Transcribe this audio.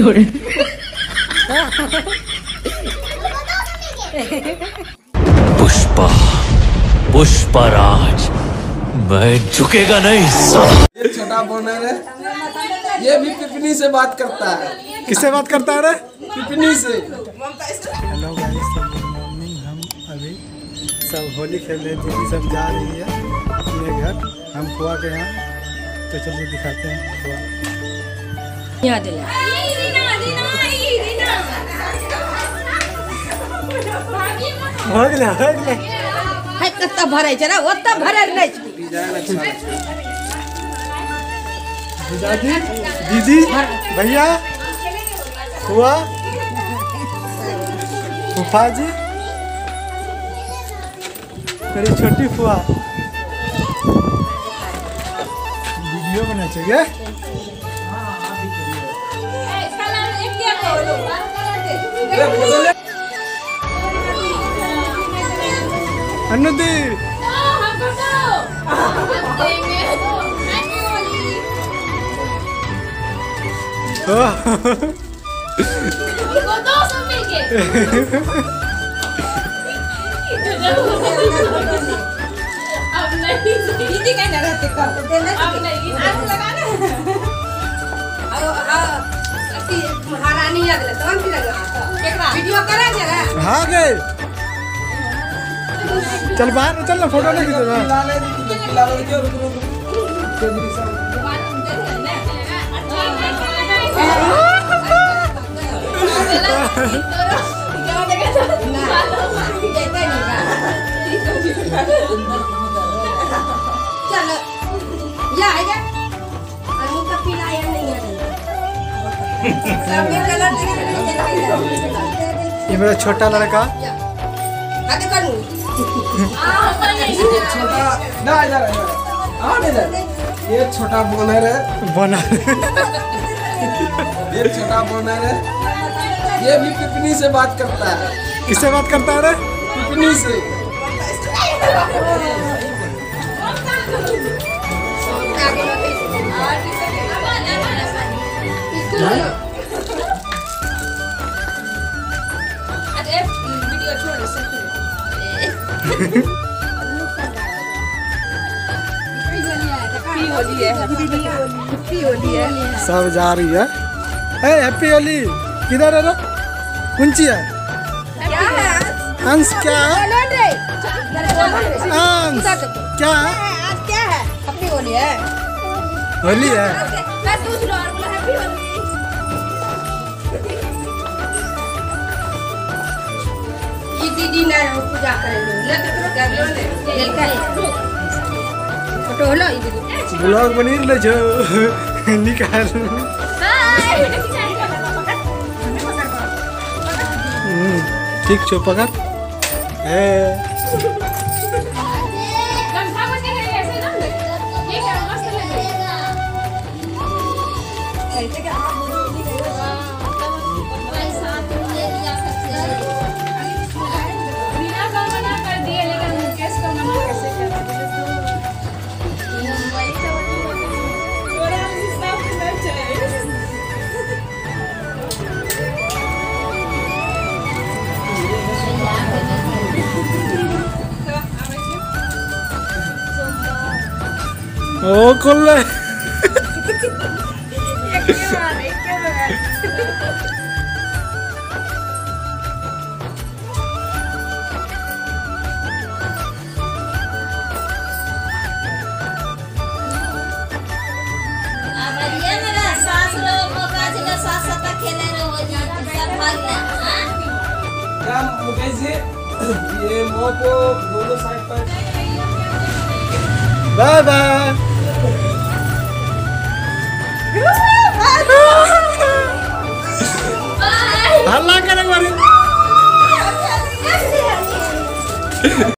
पुष्पा पुष्पराज, मैं झुकेगा नहीं। ये छोटा बोनर है, ये भी पिपनी से बात करता है। किससे बात करता है रे? पिपनी से। Hello guys, morning. हम अभी सब होली खेल रहे थे, सब जा रही है अपने घर, हम फुआ के यहाँ। तो चलिए दिखाते हैं फुआ। हो गया कत्ता भरे जरा ओत्ता भरे नहीं दादी, दीदी, भैया, फुआ, फूफा जी, मेरी छोटी फुआ। वीडियो बना चाहिए। अनुदी दीदी का ना रहते कर देना अब नहीं आग लगाना महारानी याद ले तो की लगा वीडियो करा जरा। हाँ गए, चल बाहर चल ना, फोटो नहीं खींचना। चलो या आएगा अनु का पिलाया नहीं है सब में कलर ये मेरा छोटा लड़का। आगे करूं छोटा ना इधर इधर ये छोटा बोनर है। बना ये छोटा बोनर है, ये भी पिपनी से बात करता है। किससे बात करता है रे? पिपनी से। वीडियो छोड़ सब जा रही है। हैप्पी होली किधर है रे? कुंची है अंश। क्या है अंश? क्या है? आज क्या है? अपनी होली है। होली है। ये दीदी ने पूजा करेंगे फोटो होलो ब्लॉग बनी ले जो निकाल। ठीक छो पकड़ है। ओ कोल्ले मुकेश जी, ये मो को दोनों साइड पर। Bye bye. हल्ला करे मारी।